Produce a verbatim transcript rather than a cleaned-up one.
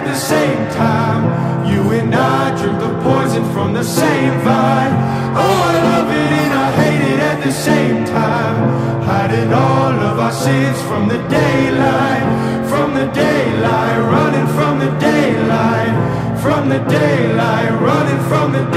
at the same time. You and I drink the poison from the same vine. Oh, I love it and I hate it at the same time. Hiding all of our sins from the daylight, from the daylight, running from the daylight, from the daylight, running from the